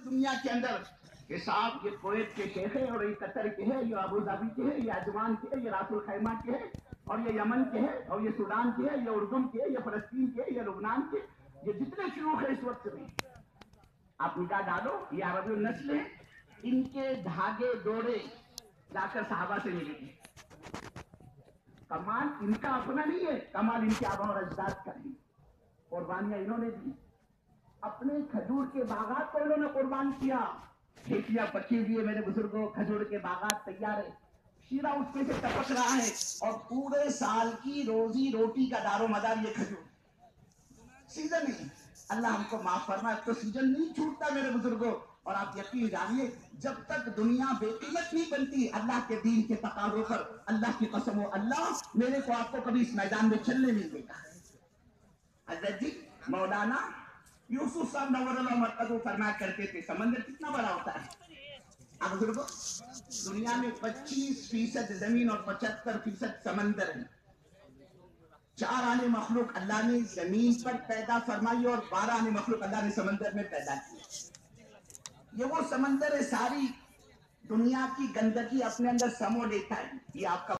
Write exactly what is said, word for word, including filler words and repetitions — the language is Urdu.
دنیا کے اندر کہ صاحب یہ کویت کے شیخ ہے اور یہ قطر کے ہے، یہ ابو ظبی کے ہے، یہ عجمان کے ہے، یہ راس الخیمہ کے ہے، اور یہ یمن کے ہے، اور یہ سوڈان کے ہے، یہ اردن کے ہے، یہ فلسطین کے ہے، یہ لبنان کے، یہ جتنے شیوخ ہیں اس وقت میں آپ نکاح ڈالو، یہ عربی النسل ہے، ان کے دھاگے ڈورے جا کر صحابہ سے ملے گی۔ کمال ان کا اپنا نہیں ہے، کمال ان کے آبا اور اجداد کا ہے۔ قربانیاں انہوں نے دی، اپنے کھجور کے باغات کو انہوں نے قربان کیا۔ کھیتیاں پکی ہوئی ہے میرے بزرگوں، کھجور کے باغات تیار ہے، شیرہ اس میں سے ٹپک رہا ہے، اور پورے سال کی روزی روٹی کا دار و مدار یہ کھجور سیزن ہے۔ اللہ ہم کو معاف فرمائے، تو سیزن نہیں چھوٹتا میرے بزرگوں، اور آپ یقین جانیے جب تک دنیا بے قیمت نہیں بنتی اللہ کے دین کے تقاضوں پر، اللہ کی قسم و اللہ میرے کو آپ کو کبھی اس میدان میں چلنے نہیں دے گا۔ حضرت جی مولانا یوسف صاحب نور اللہ مرکز فرمایا کرتے تھے سمندر کتنا بڑا ہوتا ہے؟ آپ بزرگوں دنیا میں پچیس فیصد زمین اور پچہتر فیصد سمندر ہے۔ چار آنے مخلوق اللہ نے زمین پر پیدا فرمائی اور بارہ آنے مخلوق اللہ نے سمندر میں پیدا کی۔ یہ وہ سمندر ہے ساری دنیا کی گندگی اپنے اندر سمو لیتا ہے۔ یہ آپ کا